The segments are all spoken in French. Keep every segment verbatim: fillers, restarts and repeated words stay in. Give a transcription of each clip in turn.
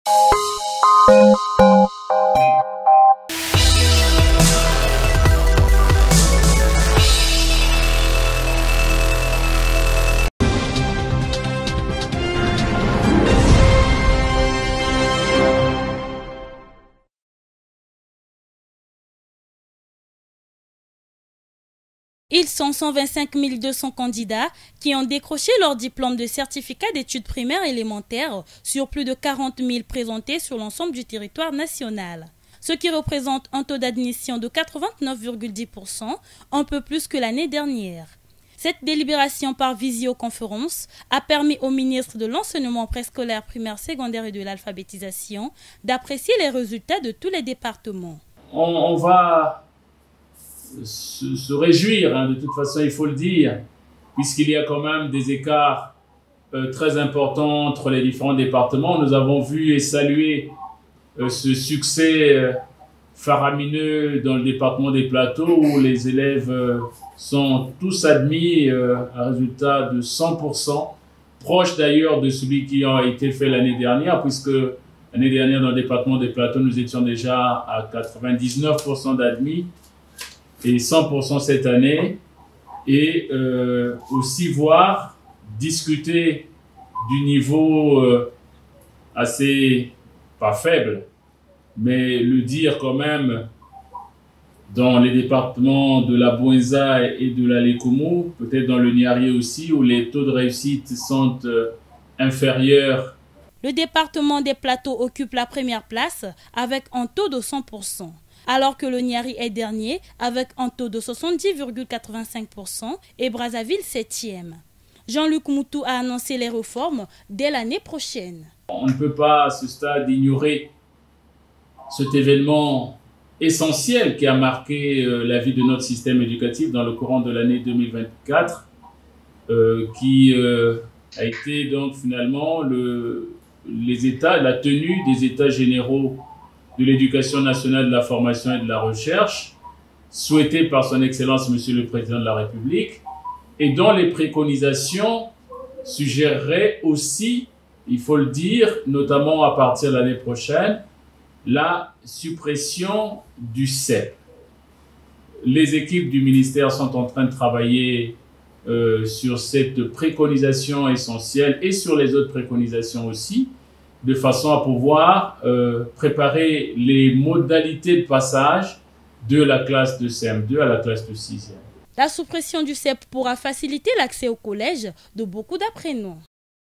Ils sont cent vingt-cinq mille deux cents candidats qui ont décroché leur diplôme de certificat d'études primaires élémentaires sur plus de quarante mille présentés sur l'ensemble du territoire national. Ce qui représente un taux d'admission de quatre-vingt-neuf virgule dix pour cent, un peu plus que l'année dernière. Cette délibération par visioconférence a permis au ministre de l'Enseignement préscolaire, primaire, secondaire et de l'alphabétisation d'apprécier les résultats de tous les départements. On, on va se, se réjouir, hein, de toute façon il faut le dire, puisqu'il y a quand même des écarts euh, très importants entre les différents départements. Nous avons vu et salué euh, ce succès euh, faramineux dans le département des Plateaux où les élèves euh, sont tous admis euh, à un résultat de cent pour cent, proche d'ailleurs de celui qui a été fait l'année dernière, puisque l'année dernière dans le département des Plateaux, nous étions déjà à quatre-vingt-dix-neuf pour cent d'admis et cent pour cent cette année. Et euh, aussi voir, discuter du niveau euh, assez, pas faible, mais le dire quand même, dans les départements de la Bouenza et de la Lékoumou, peut-être dans le Niari aussi, où les taux de réussite sont euh, inférieurs. Le département des Plateaux occupe la première place avec un taux de cent pour cent, alors que le Niari est dernier avec un taux de soixante-dix virgule quatre-vingt-cinq pour cent et Brazzaville septième. Jean-Luc Moutou a annoncé les réformes dès l'année prochaine. On ne peut pas à ce stade ignorer cet événement essentiel qui a marqué euh, la vie de notre système éducatif dans le courant de l'année deux mille vingt-quatre, euh, qui euh, a été donc finalement le, les états, la tenue des états généraux de l'éducation nationale, de la formation et de la recherche, souhaité par son Excellence Monsieur le Président de la République, et dont les préconisations suggéreraient aussi, il faut le dire, notamment à partir de l'année prochaine, la suppression du C E P. Les équipes du ministère sont en train de travailler euh, sur cette préconisation essentielle et sur les autres préconisations aussi, de façon à pouvoir euh, préparer les modalités de passage de la classe de C M deux à la classe de sixième. La suppression du C E P pourra faciliter l'accès au collège de beaucoup d'apprenants.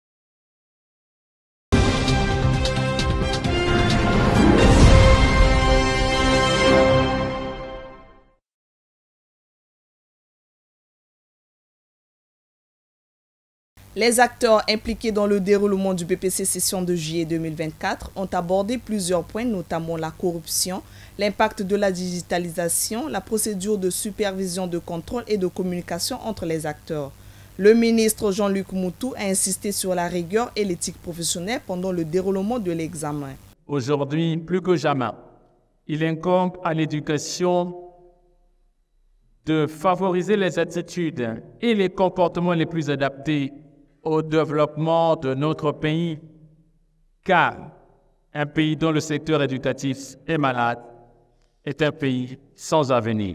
Les acteurs impliqués dans le déroulement du B P C session de juillet deux mille vingt-quatre ont abordé plusieurs points, notamment la corruption, l'impact de la digitalisation, la procédure de supervision, de contrôle et de communication entre les acteurs. Le ministre Jean-Luc Moutou a insisté sur la rigueur et l'éthique professionnelle pendant le déroulement de l'examen. Aujourd'hui, plus que jamais, il incombe à l'éducation de favoriser les attitudes et les comportements les plus adaptés au développement de notre pays, car un pays dont le secteur éducatif est malade est un pays sans avenir.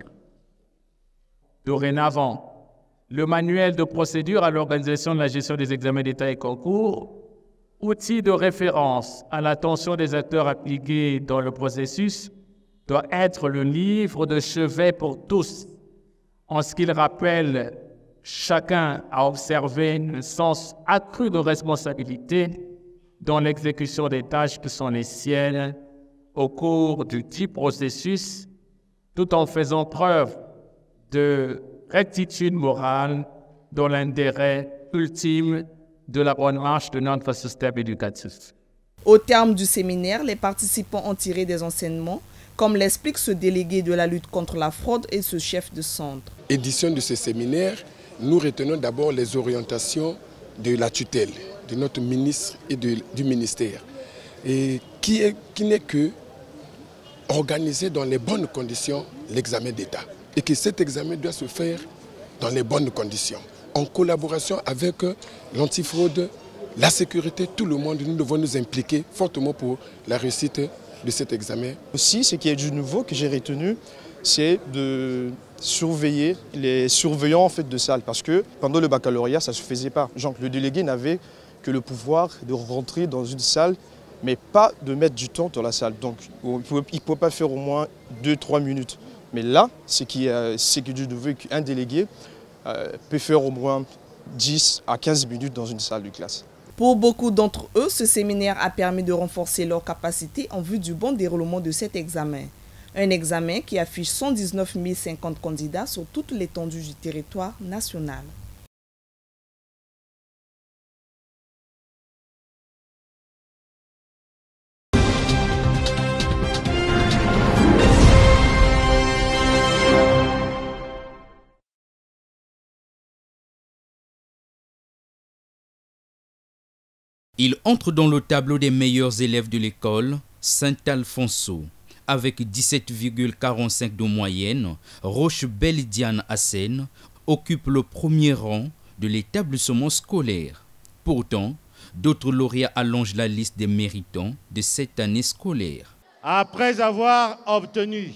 Dorénavant, le manuel de procédure à l'organisation de la gestion des examens d'État et concours, outil de référence à l'attention des acteurs impliqués dans le processus, doit être le livre de chevet pour tous, en ce qu'il rappelle chacun à observer un sens accru de responsabilité dans l'exécution des tâches qui sont les siennes au cours du dit processus, tout en faisant preuve de rectitude morale dans l'intérêt ultime de la bonne marche de notre système éducatif. Au terme du séminaire, les participants ont tiré des enseignements, comme l'explique ce délégué de la lutte contre la fraude et ce chef de centre. Édition de ce séminaire, nous retenons d'abord les orientations de la tutelle, de notre ministre et de, du ministère, et qui est, qui n'est que organiser dans les bonnes conditions l'examen d'État. Et que cet examen doit se faire dans les bonnes conditions, en collaboration avec l'antifraude, la sécurité, tout le monde, nous devons nous impliquer fortement pour la réussite de cet examen. Aussi, ce qui est du nouveau que j'ai retenu, c'est de surveiller les surveillants en fait, de salle. Parce que pendant le baccalauréat, ça ne se faisait pas. Genre, le délégué n'avait que le pouvoir de rentrer dans une salle, mais pas de mettre du temps dans la salle. Donc, il ne pouvait pas faire au moins deux trois minutes. Mais là, ce qui est, ce qui est du nouveau, qu'un délégué euh, peut faire au moins dix à quinze minutes dans une salle de classe. Pour beaucoup d'entre eux, ce séminaire a permis de renforcer leurs capacités en vue du bon déroulement de cet examen. Un examen qui affiche cent dix-neuf mille cinquante candidats sur toute l'étendue du territoire national. Il entre dans le tableau des meilleurs élèves de l'école Saint-Alfonso. Avec dix-sept virgule quarante-cinq de moyenne, Roche-Belle Diane Hassen occupe le premier rang de l'établissement scolaire. Pourtant, d'autres lauréats allongent la liste des méritants de cette année scolaire. Après avoir obtenu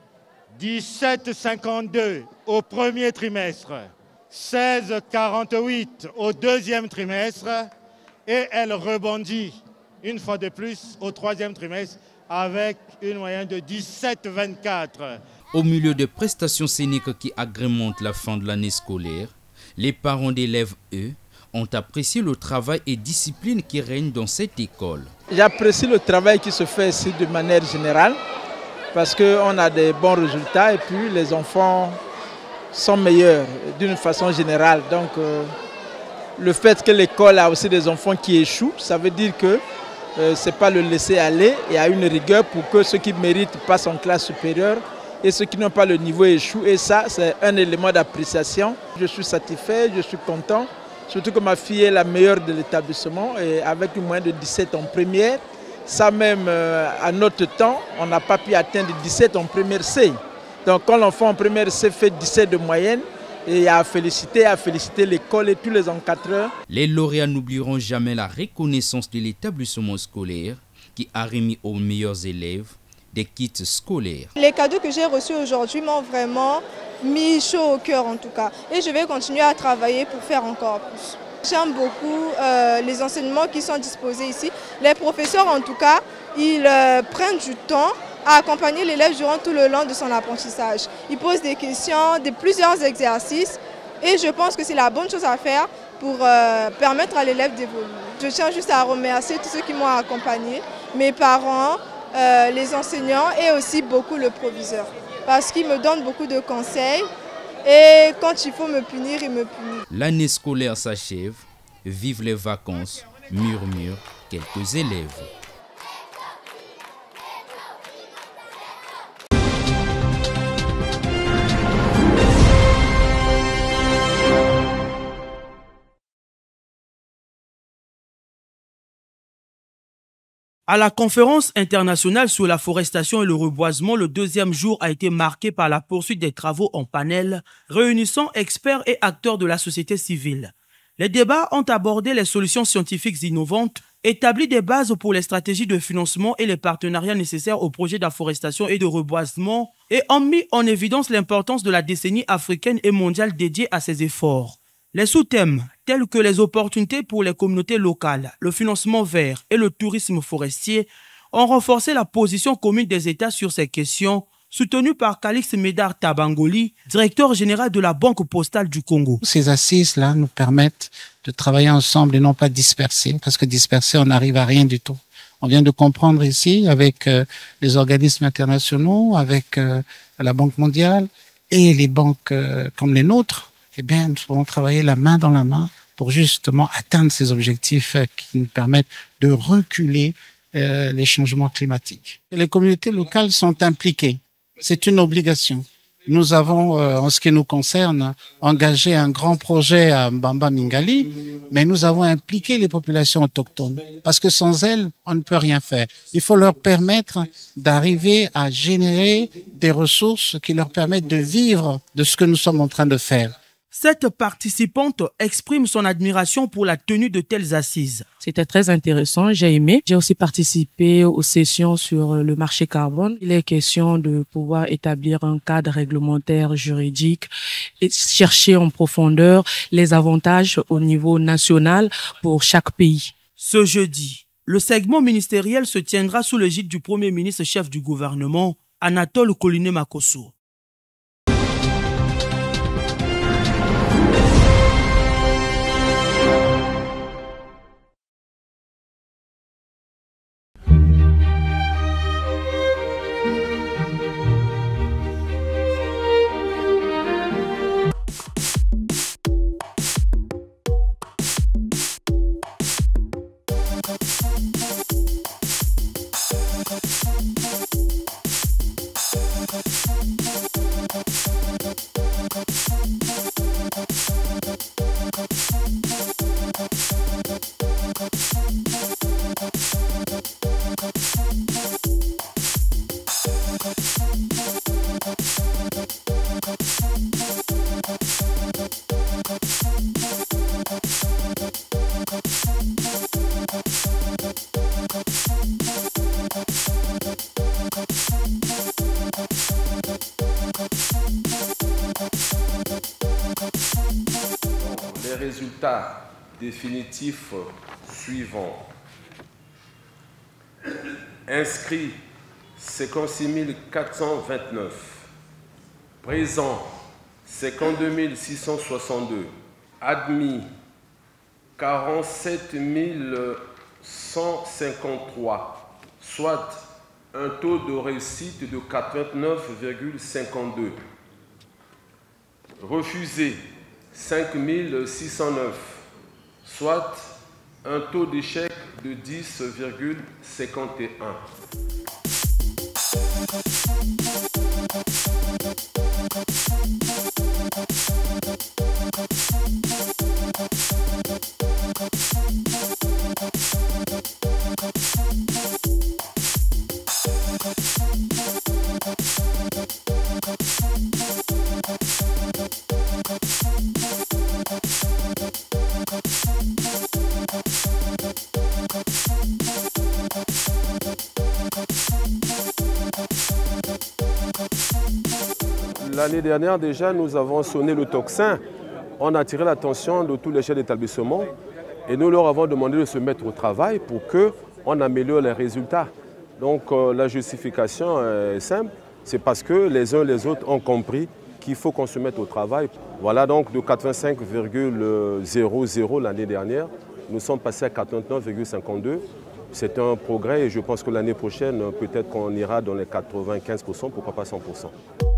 dix-sept virgule cinquante-deux au premier trimestre, seize virgule quarante-huit au deuxième trimestre, et elle rebondit une fois de plus au troisième trimestre avec une moyenne de dix-sept virgule vingt-quatre. Au milieu des prestations scéniques qui agrémentent la fin de l'année scolaire, les parents d'élèves, eux, ont apprécié le travail et discipline qui règne dans cette école. J'apprécie le travail qui se fait ici de manière générale parce qu'on a des bons résultats et puis les enfants sont meilleurs d'une façon générale. Donc, euh, le fait que l'école a aussi des enfants qui échouent, ça veut dire que euh, ce n'est pas le laisser aller. Il y a une rigueur pour que ceux qui méritent passent en classe supérieure et ceux qui n'ont pas le niveau échouent. Et ça, c'est un élément d'appréciation. Je suis satisfait, je suis content. Surtout que ma fille est la meilleure de l'établissement et avec une moyenne de dix-sept en première. Ça même, euh, à notre temps, on n'a pas pu atteindre dix-sept en première C. Donc quand l'enfant en première C fait dix-sept de moyenne, et à féliciter, à féliciter l'école et tous les encadreurs. Les lauréats n'oublieront jamais la reconnaissance de l'établissement scolaire qui a remis aux meilleurs élèves des kits scolaires. Les cadeaux que j'ai reçus aujourd'hui m'ont vraiment mis chaud au cœur en tout cas. Et je vais continuer à travailler pour faire encore plus. J'aime beaucoup euh, les enseignements qui sont disposés ici. Les professeurs en tout cas, ils euh, prennent du temps à accompagner l'élève durant tout le long de son apprentissage. Il pose des questions, de plusieurs exercices et je pense que c'est la bonne chose à faire pour euh, permettre à l'élève d'évoluer. Je tiens juste à remercier tous ceux qui m'ont accompagné, mes parents, euh, les enseignants et aussi beaucoup le proviseur parce qu'il me donne beaucoup de conseils et quand il faut me punir, il me punit. L'année scolaire s'achève, vive les vacances, murmurent quelques élèves. À la conférence internationale sur la forestation et le reboisement, le deuxième jour a été marqué par la poursuite des travaux en panel, réunissant experts et acteurs de la société civile. Les débats ont abordé les solutions scientifiques innovantes, établi des bases pour les stratégies de financement et les partenariats nécessaires aux projets d'afforestation et de reboisement et ont mis en évidence l'importance de la décennie africaine et mondiale dédiée à ces efforts. Les sous-thèmes, tels que les opportunités pour les communautés locales, le financement vert et le tourisme forestier, ont renforcé la position commune des États sur ces questions, soutenue par Calix Médard Tabangoli, directeur général de la Banque postale du Congo. Ces assises-là nous permettent de travailler ensemble et non pas disperser, parce que disperser, on n'arrive à rien du tout. On vient de comprendre ici, avec euh, les organismes internationaux, avec euh, la Banque mondiale et les banques euh, comme les nôtres, eh bien, nous devons travailler la main dans la main pour justement atteindre ces objectifs qui nous permettent de reculer euh, les changements climatiques. Les communautés locales sont impliquées. C'est une obligation. Nous avons, euh, en ce qui nous concerne, engagé un grand projet à Mbamba Mingali, mais nous avons impliqué les populations autochtones parce que sans elles, on ne peut rien faire. Il faut leur permettre d'arriver à générer des ressources qui leur permettent de vivre de ce que nous sommes en train de faire. Cette participante exprime son admiration pour la tenue de telles assises. C'était très intéressant, j'ai aimé. J'ai aussi participé aux sessions sur le marché carbone. Il est question de pouvoir établir un cadre réglementaire juridique et chercher en profondeur les avantages au niveau national pour chaque pays. Ce jeudi, le segment ministériel se tiendra sous l'égide du Premier ministre chef du gouvernement, Anatole Koliné-Makosso. Les résultats définitifs suivants. Inscrits cinquante-six mille quatre cent vingt-neuf. Présents cinquante-deux mille six cent soixante-deux. Admis quarante-sept mille cent cinquante-trois, soit un taux de réussite de quatre-vingt-neuf virgule cinquante-deux. Refusé cinq mille six cent neuf, soit un taux d'échec de dix virgule cinquante et un. L'année dernière, déjà, nous avons sonné le tocsin. On a attiré l'attention de tous les chefs d'établissement et nous leur avons demandé de se mettre au travail pour qu'on améliore les résultats. Donc euh, la justification est simple, c'est parce que les uns et les autres ont compris qu'il faut qu'on se mette au travail. Voilà, donc de quatre-vingt-cinq virgule zéro zéro l'année dernière, nous sommes passés à quatre-vingt-neuf virgule cinquante-deux. C'est un progrès et je pense que l'année prochaine, peut-être qu'on ira dans les quatre-vingt-quinze pour cent, pourquoi pas cent pour cent.